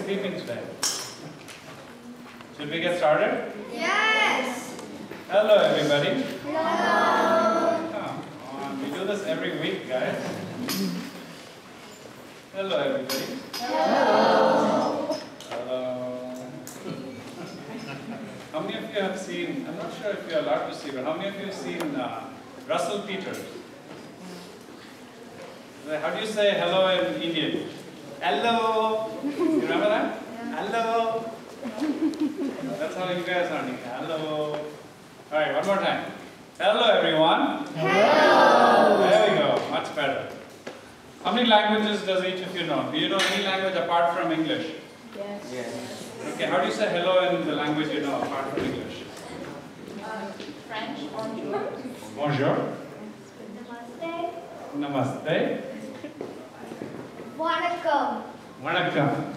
sleeping today? Should we get started? Yes! Hello everybody. Hello! Come on, we do this every week, guys. Hello everybody. Hello! Hello. How many of you have seen, I'm not sure if you're allowed to see, but how many of you have seen Russell Peters? How do you say hello in Indian? Hello! You remember that? Hello! That's how you guys are. Hello! Alright, one more time. Hello everyone! Hello! There we go, much better. How many languages does each of you know? Do you know any language apart from English? Yes. Okay, how do you say hello in the language you know apart from English? French, bonjour. Bonjour. Namaste. Namaste. Vanakkam. Vanakkam.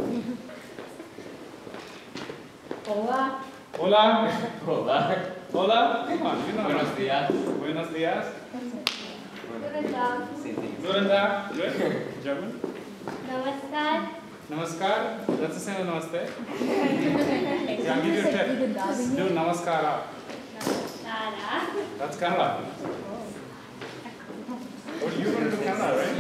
Hola. Hola. Hola. Hola. Come on, you know. Buenos días. Buenos dias. Guten Tag. Guten Tag. Good. German. Namaskar. Namaskar. That's the same as namaste. Yeah, I'll give you a tip. Do namaskara. Namaskara. That's Kannada. Oh, you're going to do Kannada, right?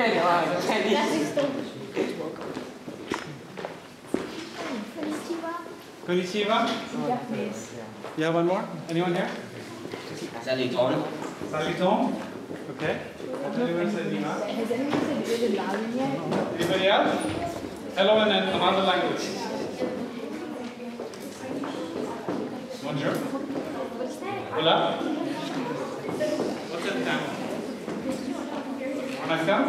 Konnichiwa. You have one more? Anyone here? Saluton. Saliton. Okay. Anyone say Nima? Has anyone said good and loud yet? Anybody else? Hello in another language. Bonjour. Hola. What's it in Tamil? Vanakkam.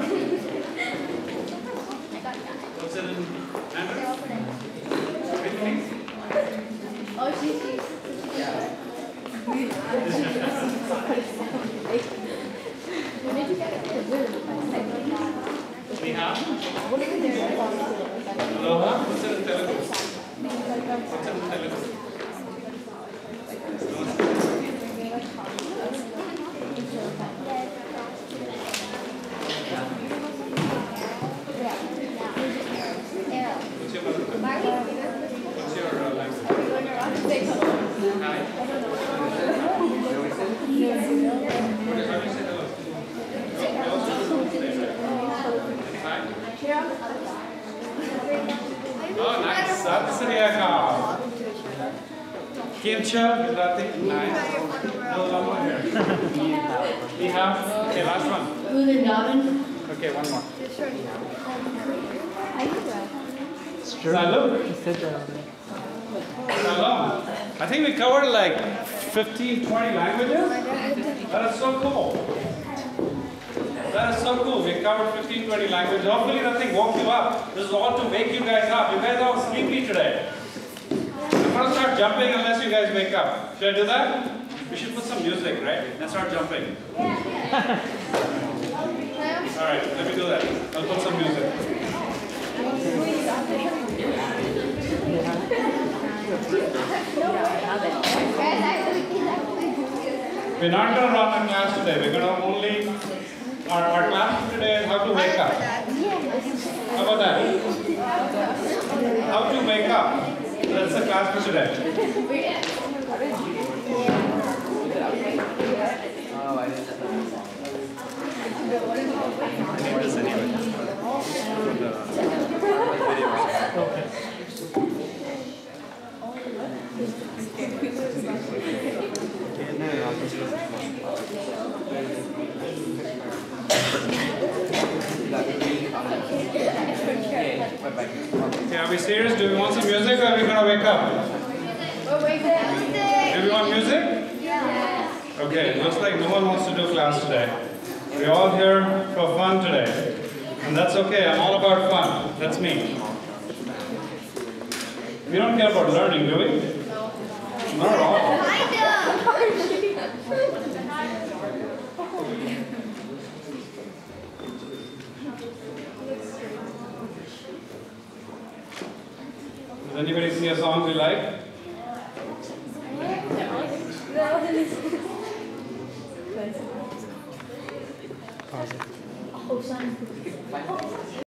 What's it in Mandarin? Please. Oh, she's. Ni hao. Aloha. What's it in Telugu? What's it in Telugu? What's your mother tongue? What's your language? Hi. How do you say hello? You also do the same, right? Hi. Oh, nice. Sat Sri Akal. Kim Cha, Gujarati. Nice. No, one more here. Ni hao. Okay, last one. Guten Abend. Okay, one more. True. He said that. Hello. I think we covered like 15, 20 languages. That is so cool. That is so cool. We covered 15, 20 languages. Hopefully nothing woke you up. This is all to wake you guys up. You guys are all sleepy today. I'm going to start jumping unless you guys wake up. Should I do that? We should put some music, right? And start jumping. Alright, let me do that. I'll put some music. We're not going to run a class today. We're going to only, our class today is how to wake up. How about that? How to wake up. That's the class for today. Oh, I didn't know. I need this anyway. Okay, are we serious? Do we want some music or are we going to wake up? Do we want music? Okay, looks like no one wants to do class today. We're all here for fun today. And that's okay, I'm all about fun. That's me. We don't care about learning, do we? Not at all. Does anybody see a song they like? Oh, son.